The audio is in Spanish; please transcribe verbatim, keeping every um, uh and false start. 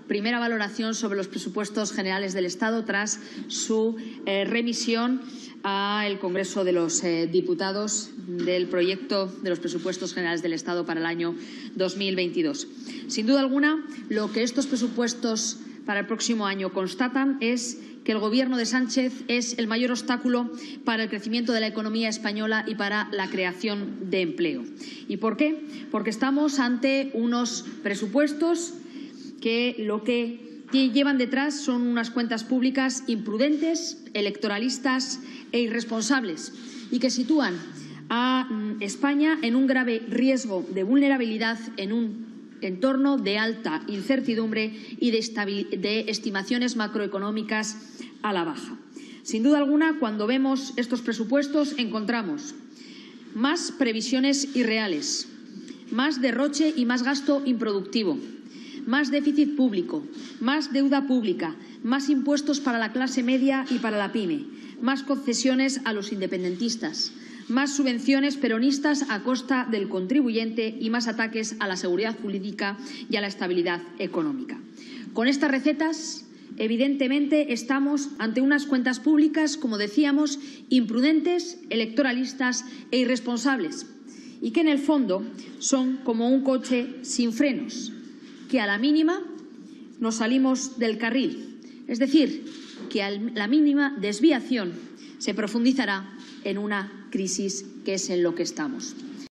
primera valoración sobre los presupuestos generales del Estado tras su eh, remisión al Congreso de los eh, Diputados del proyecto de los presupuestos generales del Estado para el año dos mil veintidós. Sin duda alguna, lo que estos presupuestos para el próximo año constatan es que el Gobierno de Sánchez es el mayor obstáculo para el crecimiento de la economía española y para la creación de empleo. ¿Y por qué? Porque estamos ante unos presupuestos que lo que llevan detrás son unas cuentas públicas imprudentes, electoralistas e irresponsables y que sitúan a España en un grave riesgo de vulnerabilidad en un entorno de alta incertidumbre y de, de estimaciones macroeconómicas a la baja. Sin duda alguna, cuando vemos estos presupuestos encontramos más previsiones irreales, más derroche y más gasto improductivo, más déficit público, más deuda pública, más impuestos para la clase media y para la pyme, más concesiones a los independentistas, más subvenciones peronistas a costa del contribuyente y más ataques a la seguridad jurídica y a la estabilidad económica. Con estas recetas, evidentemente, estamos ante unas cuentas públicas, como decíamos, imprudentes, electoralistas e irresponsables y que, en el fondo, son como un coche sin frenos, que a la mínima nos salimos del carril. Es decir, que a la mínima desviación se profundizará en una crisis que es en lo que estamos.